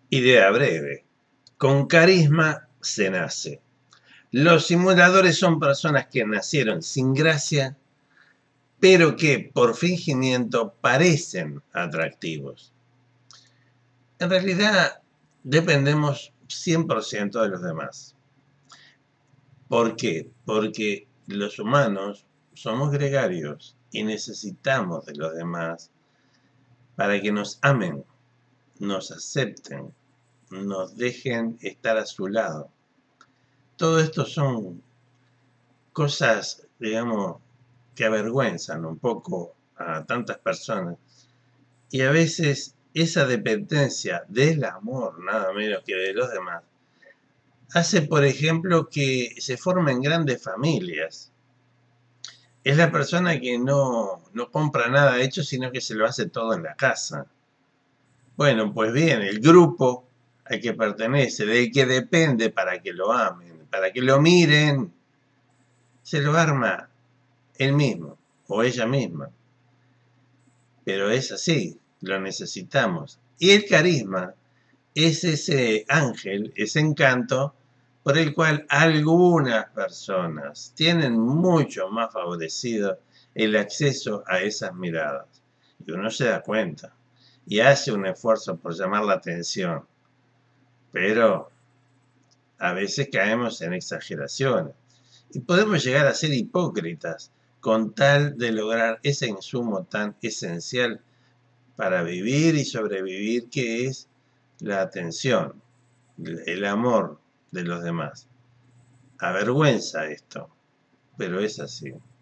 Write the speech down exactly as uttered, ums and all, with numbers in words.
Idea breve. Con carisma se nace. Los simuladores son personas que nacieron sin gracia, pero que por fingimiento parecen atractivos. En realidad dependemos cien por ciento de los demás. ¿Por qué? Porque los humanos somos gregarios y necesitamos de los demás para que nos amen, nos acepten, nos dejen estar a su lado. Todo esto son cosas, digamos, que avergüenzan un poco a tantas personas. Y a veces esa dependencia del amor, nada menos que de los demás, hace, por ejemplo, que se formen grandes familias. Es la persona que no, no compra nada hecho, sino que se lo hace todo en la casa. Bueno, pues bien, el grupo al que pertenece, del que depende para que lo amen, para que lo miren, se lo arma él mismo o ella misma. Pero es así, lo necesitamos. Y el carisma es ese ángel, ese encanto por el cual algunas personas tienen mucho más favorecido el acceso a esas miradas. Y uno se da cuenta y hace un esfuerzo por llamar la atención. Pero a veces caemos en exageraciones y podemos llegar a ser hipócritas con tal de lograr ese insumo tan esencial para vivir y sobrevivir, que es la atención, el amor de los demás. Avergüenza esto, pero es así.